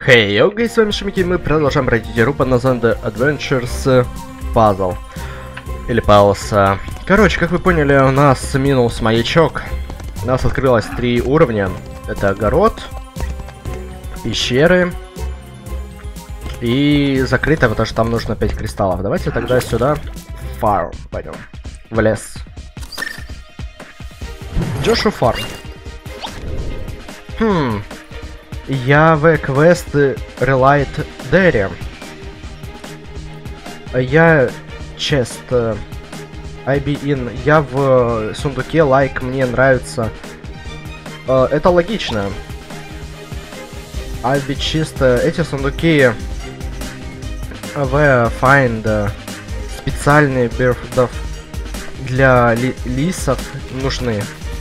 Хей, йоу, гей, с вами Шумики, мы продолжаем пройти игру под названием The Adventures Puzzle. Или Palace. Короче, как вы поняли, у нас минус маячок. У нас открылось 3 уровня. Это огород, пещеры и закрыто, потому что там нужно 5 кристаллов. Давайте тогда сюда фарм пойдем. В лес. Джошу фарм. Я в квест Relight Dairy. Я чест IB in. Я в сундуке лайк, мне нравится. Это логично. IB чисто. Эти сундуки в find специальные бирдов для лисов нужны.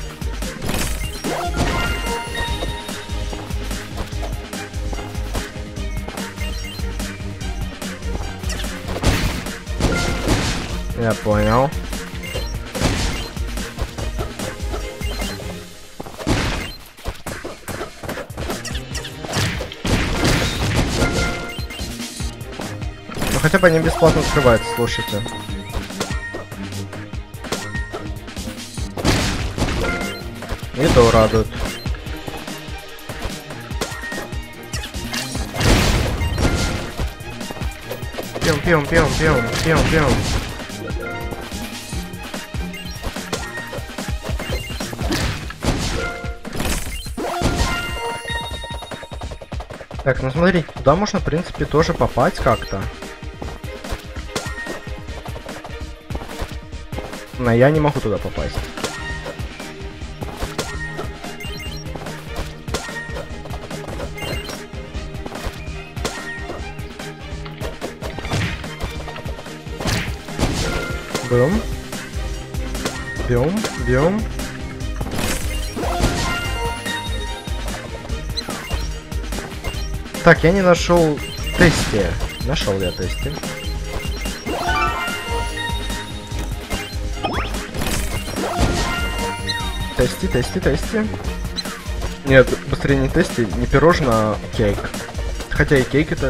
Я понял. Ну хотя бы они бесплатно открываются, слушайте. И то радует. Пьем. Так, ну смотрите, туда можно, в принципе, тоже попасть как-то. Но я не могу туда попасть. Бум. Бьем. Так, я не нашел тесте. Нашел я тесте. Тесте. Нет, быстрее не тесте, не пирожное, а кейк. Хотя и кейк это...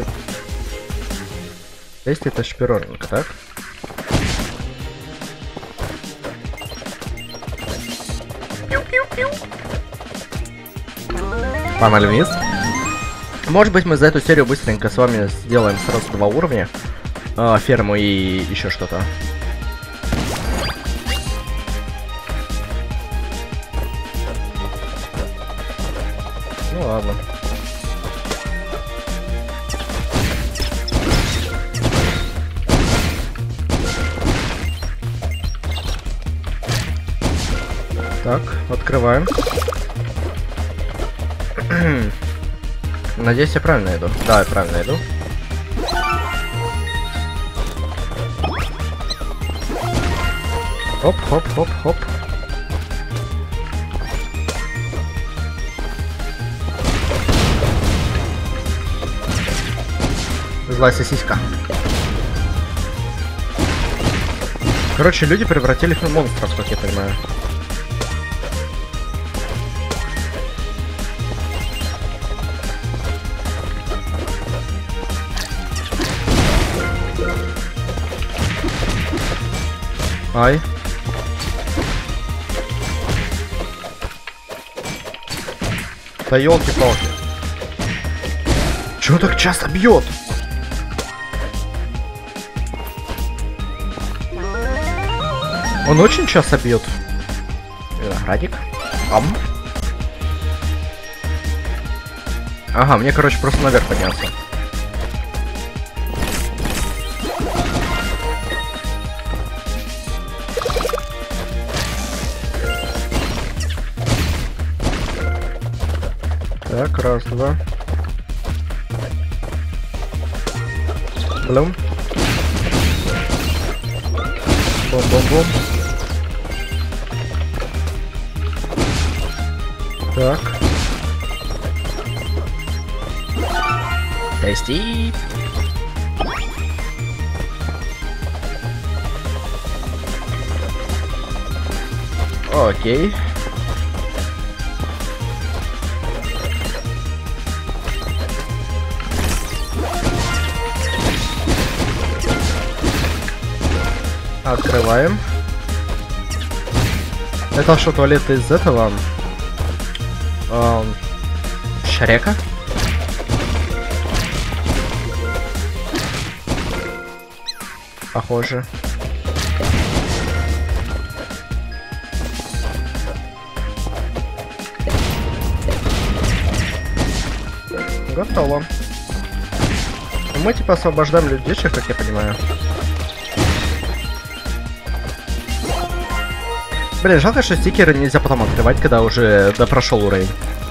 Тесте это ж пироженка, так? Погнали вниз. Может быть, мы за эту серию быстренько с вами сделаем сразу 2 уровня. Ферму и еще что-то. Ну ладно. Так, открываем. Надеюсь, я правильно иду. Да, я правильно иду. Хоп. Злая сосиска. Короче, люди превратились в монстров, как я понимаю. Ай. Да елки-палки. Чего так часто бьет? Он очень часто бьет. Виноградик. Ага, мне, короче, просто наверх подняться. Так, раз, два. Блум. Бом. Так. Тести. Окей. Открываем. Это что, туалет из этого? Шрека? Похоже. Готово. Мы типа освобождаем людишек, как я понимаю. Блин, жалко, что стикеры нельзя потом открывать, когда уже прошел уровень.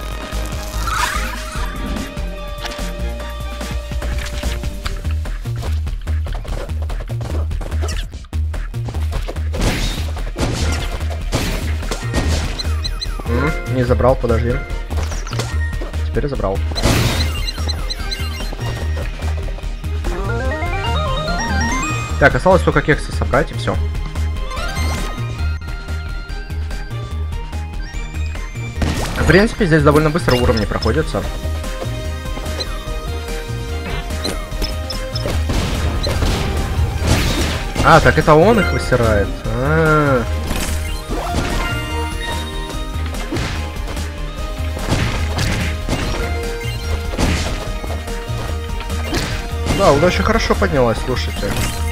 Не забрал, подожди. Теперь забрал. Так, осталось только кексы собрать и все. В принципе, здесь довольно быстро уровни проходятся. А, так это он их высирает. Да, удача хорошо поднялась, слушайте.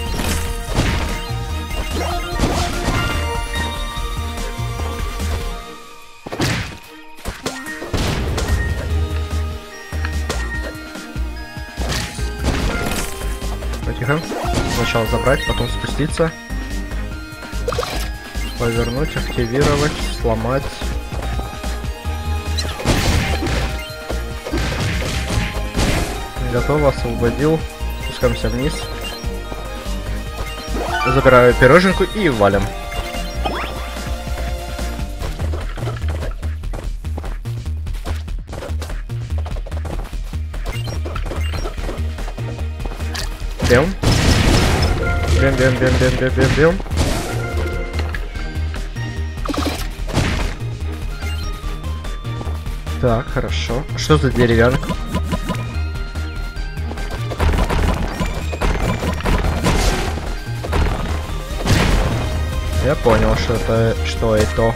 Тихо. Сначала забрать, потом спуститься. Повернуть, активировать, сломать. Готово, освободил. Спускаемся вниз. Забираю пироженку и валим. Бем. Бем. Так, хорошо. Что за деревянка? Я понял, что это.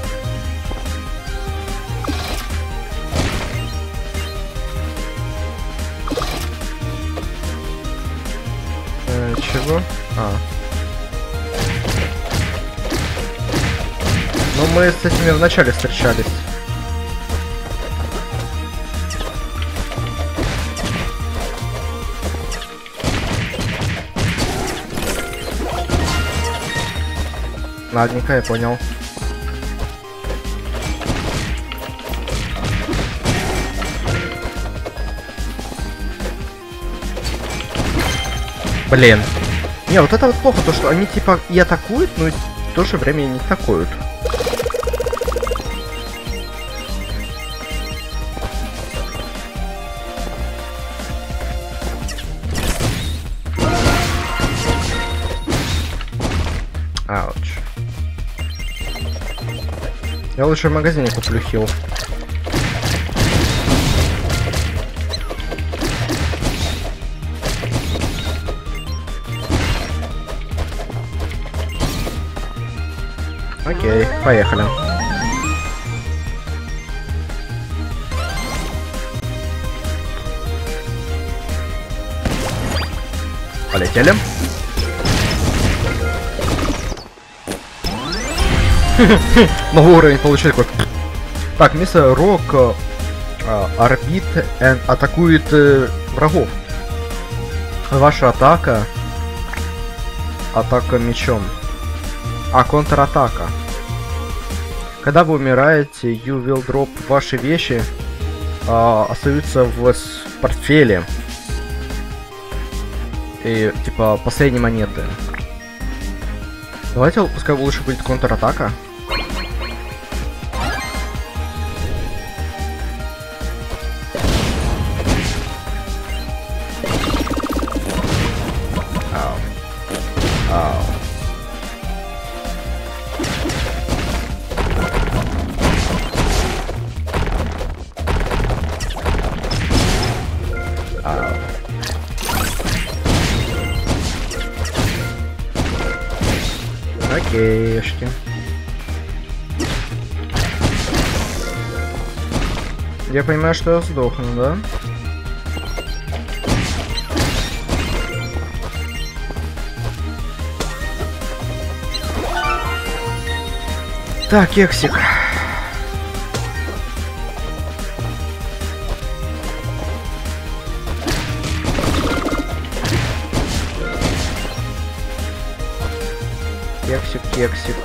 Чего? Ну, мы с этими вначале встречались. Ладненько, я понял. Блин. Не, вот это вот плохо, то что они типа и атакуют, но и в то же время и не атакуют. Ауч. Я лучше в магазине куплю хил. Окей, поехали. Полетели. Новый уровень получили какой. Так, мистер Рок орбит атакует врагов. Ваша атака. Атака мечом. Контратака. Когда вы умираете, you will drop, ваши вещи остаются в портфеле. И типа последние монеты. Давайте, пускай лучше будет контратака. Окейшки. Я понимаю, что я сдохну, да? Так, кексик. Кексик, кексик.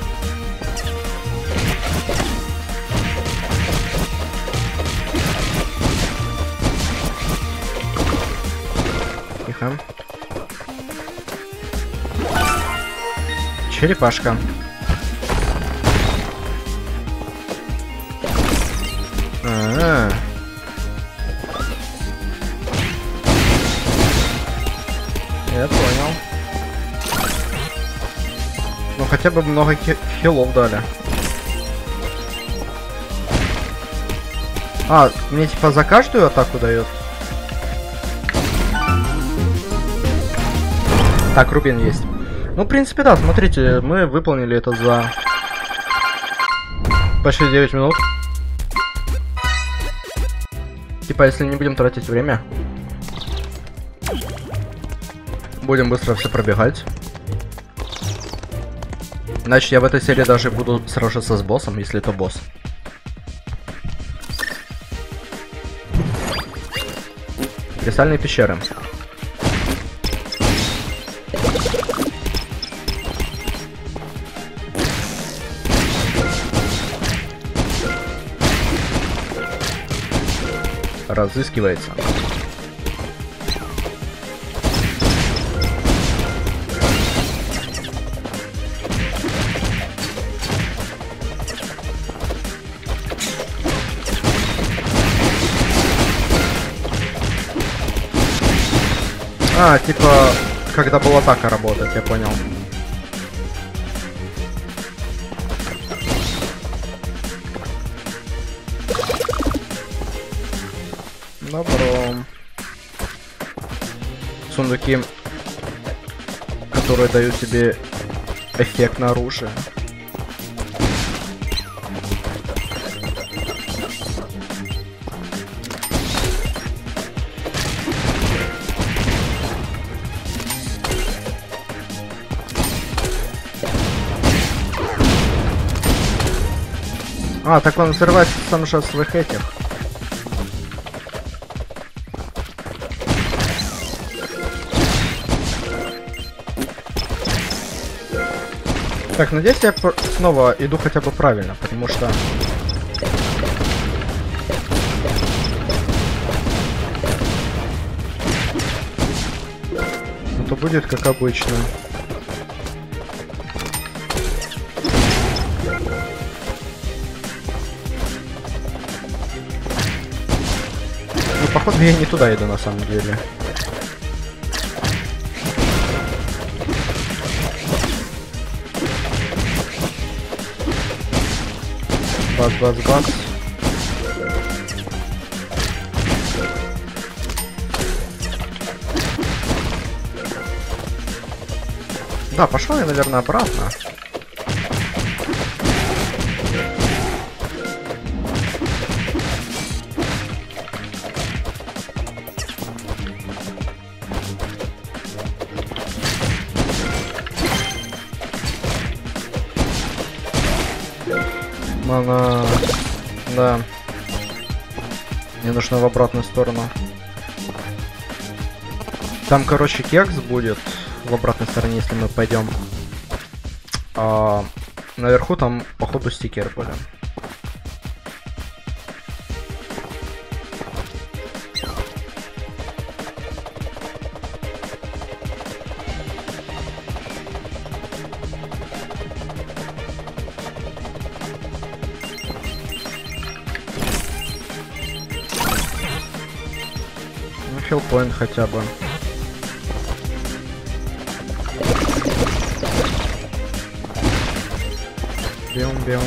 Тихо. Черепашка. Я понял. Ну хотя бы много хилов дали. А, мне типа за каждую атаку дает. Так, рубин есть. Ну, в принципе, да, смотрите, мы выполнили это за почти 9 минут. Типа, если не будем тратить время, будем быстро все пробегать. Значит, я в этой серии даже буду сражаться с боссом, если это босс. Кристальные пещеры. Разыскивается. А, типа, когда была атака работать, я понял. Добро. Сундуки, которые дают тебе эффект на оружие. А, так он взрывается сам же своих этих. Так, надеюсь, я снова иду хотя бы правильно, потому что... Это будет как обычно. Ну, походу, я не туда иду на самом деле. Бац. Да, пошел я, наверное, обратно. Она... Да. Мне нужно в обратную сторону. Там, короче, кекс будет в обратной стороне, если мы пойдем. А наверху там, походу, стикеры были. Хилпоинт хотя бы. Бьем.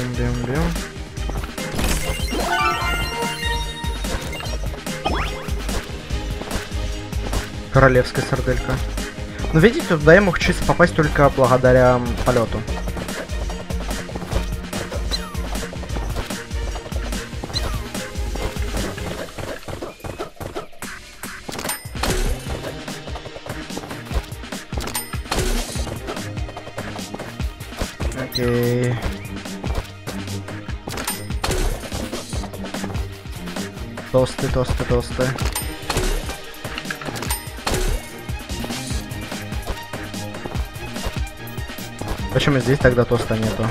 Королевская сарделька. Но видите, туда я мог чисто попасть только благодаря полету. Окей. Тосты, тосты, тосты. Почему здесь тогда тоста нету?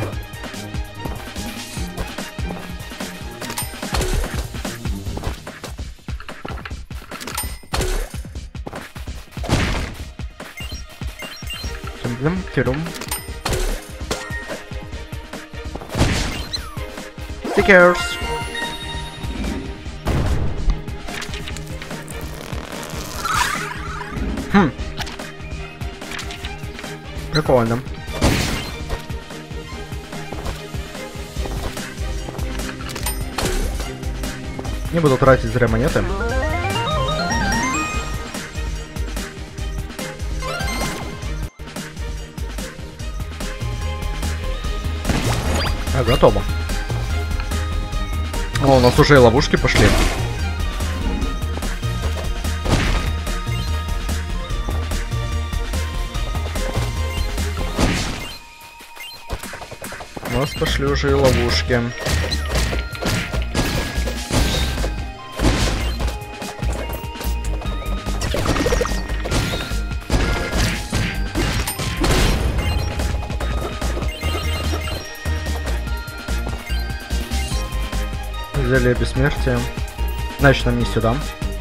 Тюрум. Stickers. Прикольно. Не буду тратить зря монеты. А, готово. О, у нас уже и ловушки пошли. У нас пошли уже и ловушки. Взяли бессмертие. Значит, нам не сюда.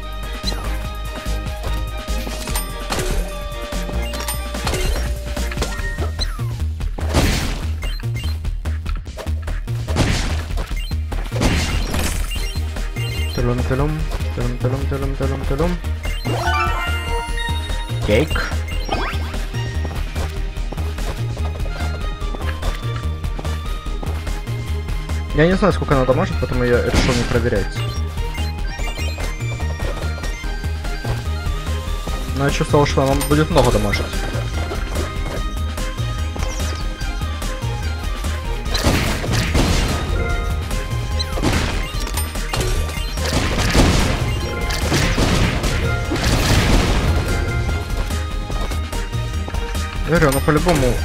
Талум. Кейк. Я не знаю, сколько она дамажит, поэтому я решил не проверять. Но я чувствовал, что она будет много дамажить. Я говорю, ну по-любому...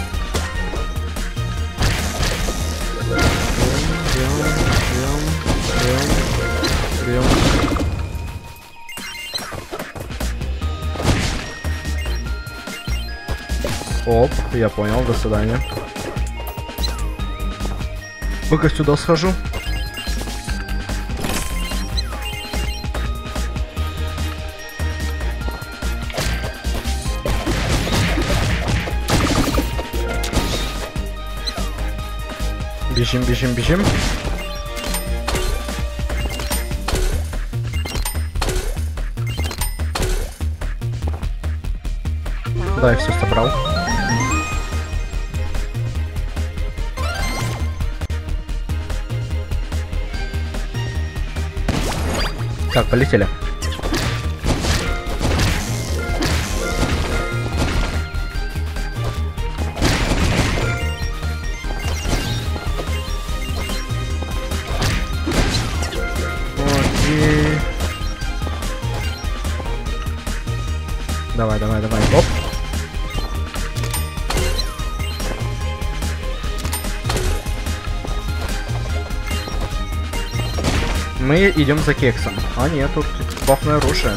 Оп, я понял, до свидания. Пока сюда схожу. Бежим. Да, я все собрал. Так, полетели. Окей. Давай. Оп. Мы идем за кексом. А нет, тут бафное оружие.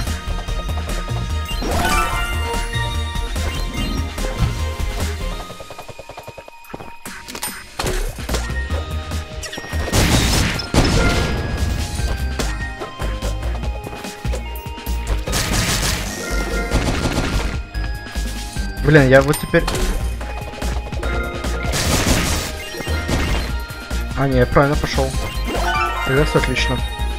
Блин, я вот теперь... А, не, я правильно пошел. Тогда все отлично.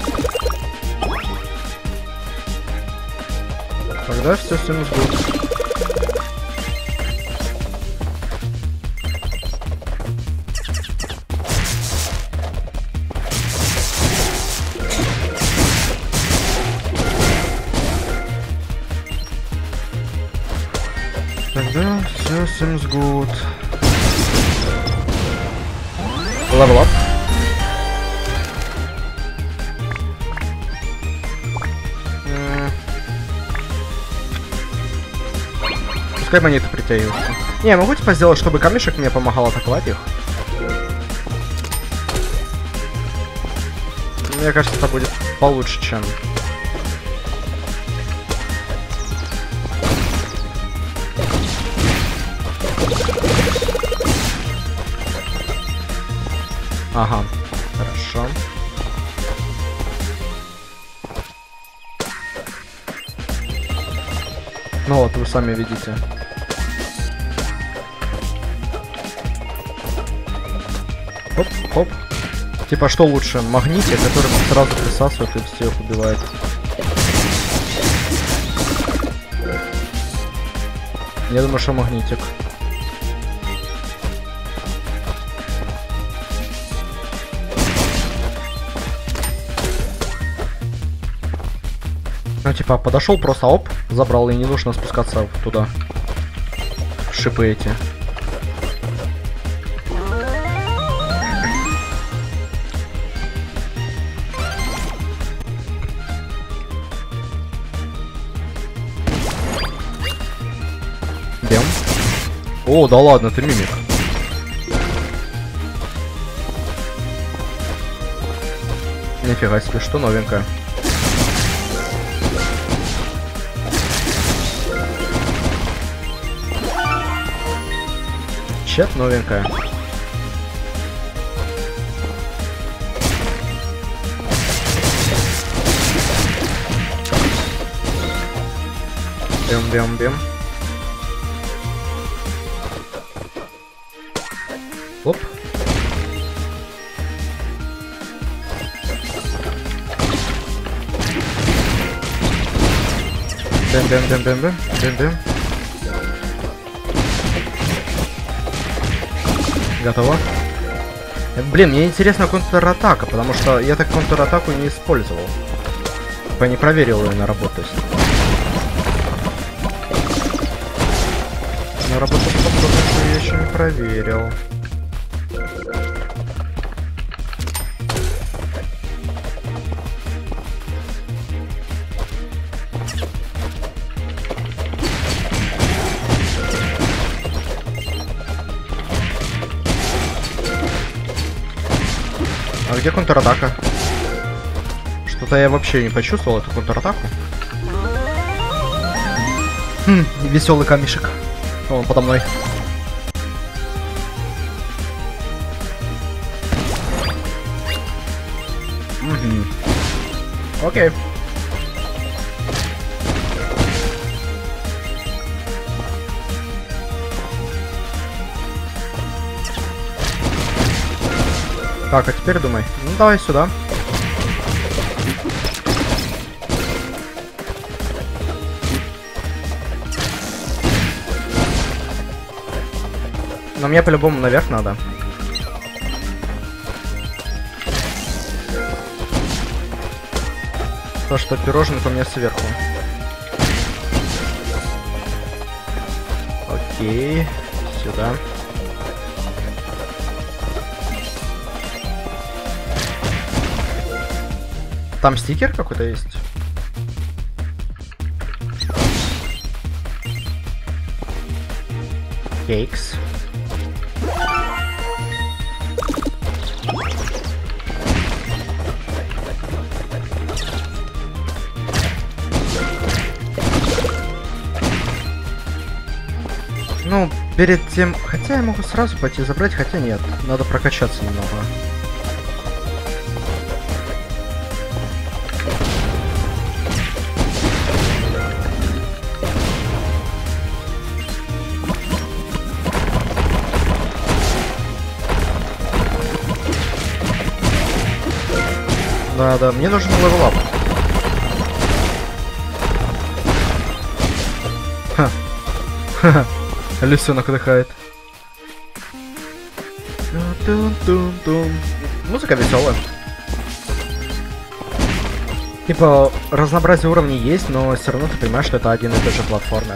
Тогда все не сбудется. Тогда все seems good. Level up. Пускай монеты притягиваются. Не, я могу типа сделать, чтобы камешек мне помогал атаковать их. Мне кажется, это будет получше, чем... Ага, хорошо. Ну вот, вы сами видите. Хоп, хоп. Типа, что лучше? Магнитик, который сразу присасывает и всех убивает. Я думаю, что магнитик. Ну, типа, подошел просто, оп, забрал, и не нужно спускаться туда. Шипы эти. Бем. О, да ладно, ты мимик. Нифига себе, что новенькое. Чет новенькая. Бем-бем-бем. Оп. Бем-бем-бем-бем-бем. Готово. Блин, мне интересна контратака, потому что я так контратаку не использовал. Я не проверил ее на работность. На работоспособность я еще не проверил. А где контратака? Что-то я вообще не почувствовал эту контратаку. Веселый камешек. Он подо мной. Окей. Так, а теперь думай. Ну давай сюда. Но мне по-любому наверх надо. То, что пироженка у меня сверху. Окей. Сюда. Там стикер какой-то есть? Кейкс. Ну, перед тем... Хотя я могу сразу пойти забрать, хотя нет. Надо прокачаться немного. Да, мне нужен левелап. Ха. Лисенок отдыхает. Музыка веселая. Типа, разнообразие уровней есть, но все равно ты понимаешь, что это один и тот же платформер.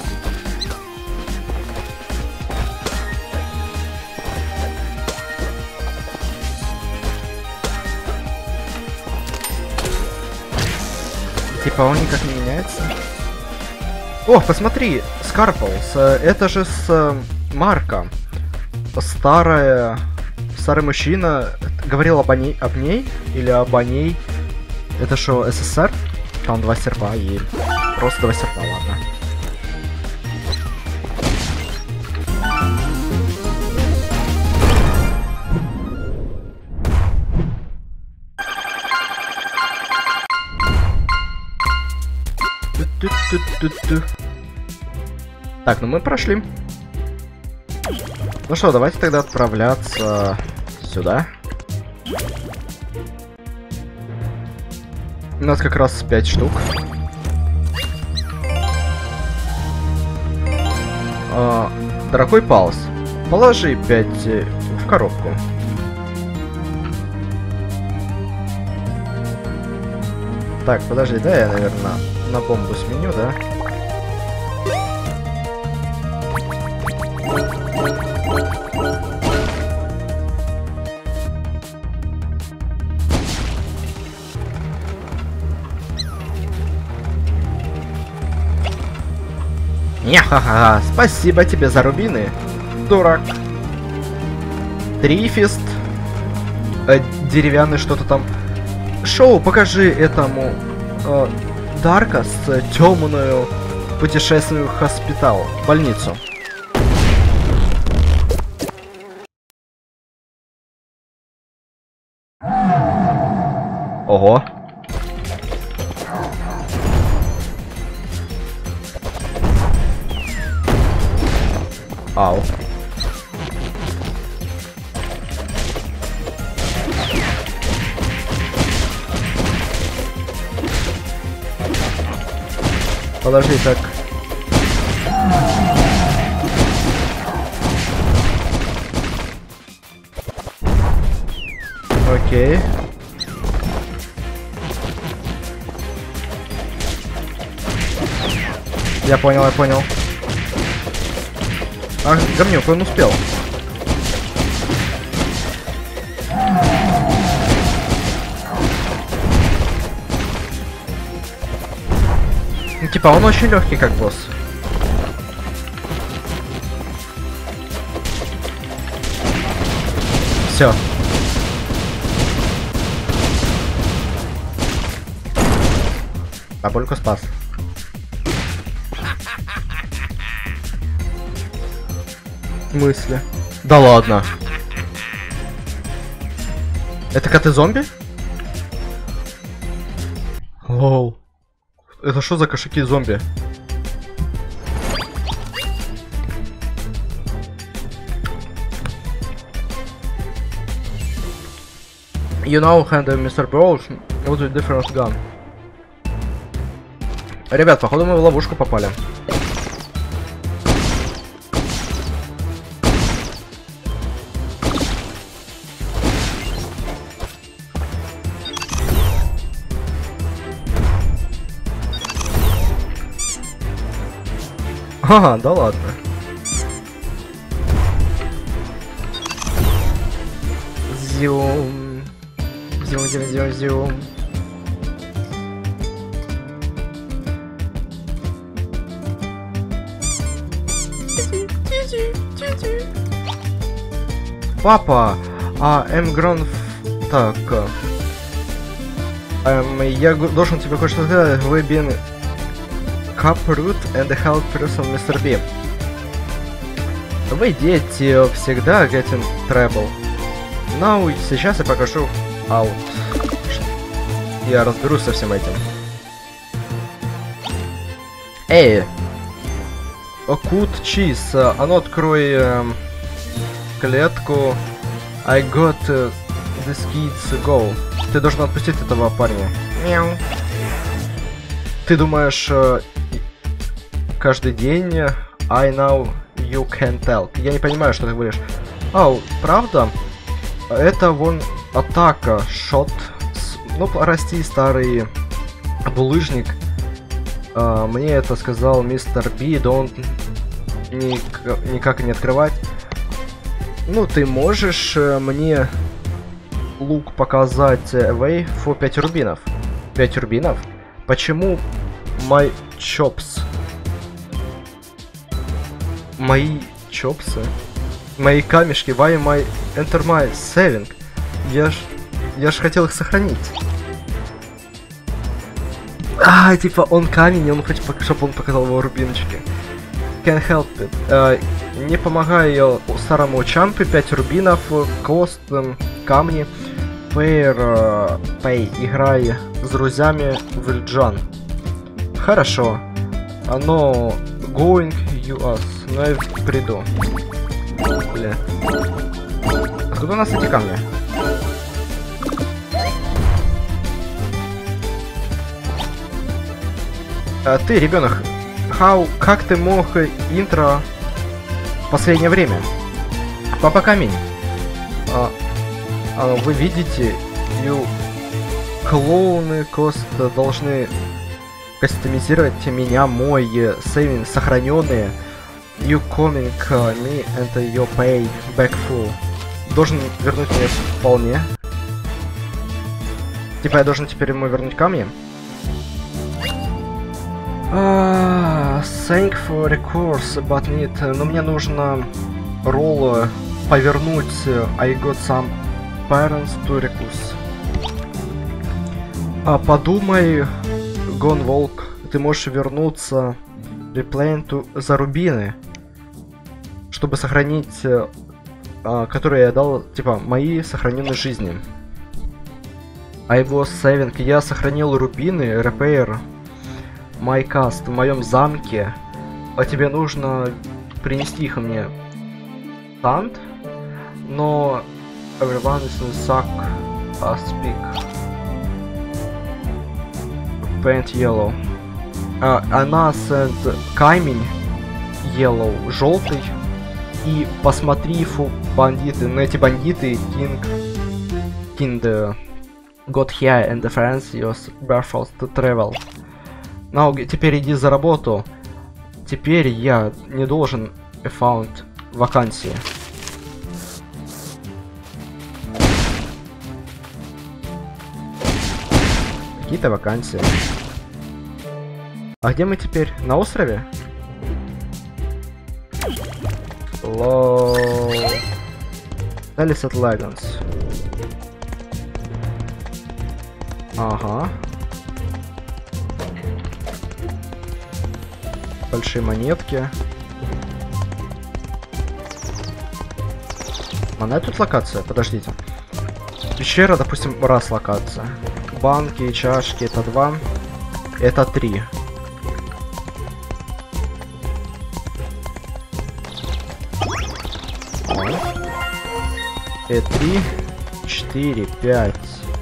Типа он никак не меняется. О, посмотри, Скарплс, это же с Марка. Старая старый мужчина говорил об ней или об ней. Это что, СССР? Там 2 серпа и... Просто 2 серпа, ладно. Так, ну мы прошли. Ну что, давайте тогда отправляться сюда. У нас как раз 5 штук. Дорогой Палс, положи 5 в коробку. Так, подожди, да, я, наверное, на бомбу сменю, да? Ха-ха-ха, спасибо тебе за рубины, дурак. Трифист. Деревянный что-то там. Шоу, покажи этому Дарка с темную путешествию в хоспитал, больницу. Ого. Ау. Подожди, так. Окей. Я понял, я понял. А, говнюк, он успел. Ну, типа, он очень легкий, как босс. Все. Бабульку спас. Мысли. Да ладно. Это коты-зомби? Лоу. Это что за кошаки-зомби? You know, handle Mr. Bros with a different gun. Ребят, походу мы в ловушку попали. Ага, да ладно. Зюм. Зюм, зюм, зюм, зюм. Папа, Эмгрон... Так... я должен тебе кое-что сказать. Вы бин... Cuproot and the help person Mr. B. Вы дети всегда getting trouble. Но сейчас я покажу out. Я разберусь со всем этим. Эй! Кут Чиз, а ну открой клетку. I got this kids go. Ты должен отпустить этого парня. Мяу. Ты думаешь... каждый день I know you can tell. Я не понимаю, что ты говоришь. Ау, правда? Это вон атака, шот. Ну, прости, старый булыжник. Мне это сказал мистер Би, don't никак не открывать. Ну, ты можешь мне лук показать away for 5 рубинов. 5 рубинов? Почему my chops? Мои чопсы? Мои камешки, why my enter my saving? Я ж хотел их сохранить. Типа он камень, и он хочет, чтобы он показал его рубиночки. Can't help it. Не помогаю старому чампе, 5 рубинов, кост, камни. Pay, играй с друзьями в Ильджан. Хорошо. Оно going you us. Но я приду. Бля. Откуда у нас эти камни? Ты, ребенок, как ты мог интро в последнее время? Папа камень. Вы видите, клоуны кост должны кастомизировать меня, мой сейвинг сохраненные. You coming me and your pay back full. Должен вернуть мне вполне. Типа я должен теперь ему вернуть камни? Thank for recourse, but need. Но мне нужно ролл повернуть. I got some parents to recuse. Подумай, Gone Волк, ты можешь вернуться Replay за рубины, чтобы сохранить, которые я дал, типа, мои сохраненные жизни. I was saving, я сохранил рубины, Repair my cast в моем замке, а тебе нужно принести их мне. Sand, но everyone is in suck speak. Paint yellow. Она send камень yellow, желтый. И посмотри, бандиты, но эти бандиты King got here and the friends use barefoot to travel. Но теперь иди за работу. Теперь я не должен found вакансии. Какие-то вакансии. А где мы теперь? На острове? Low Delicate Legends. Ага. Большие монетки. Она тут локация? Подождите. Пещера, допустим, раз локация. Банки и чашки это 2. Это 3. И 3, 4, 5.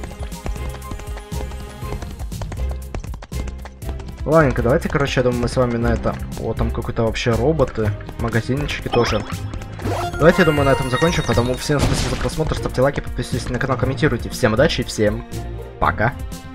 Ладненько, давайте, короче, я думаю, мы с вами на это... Вот там какой-то вообще роботы, магазинчики тоже. Давайте, я думаю, на этом закончим, потому всем спасибо за просмотр, ставьте лайки, подписывайтесь на канал, комментируйте. Всем удачи и всем пока!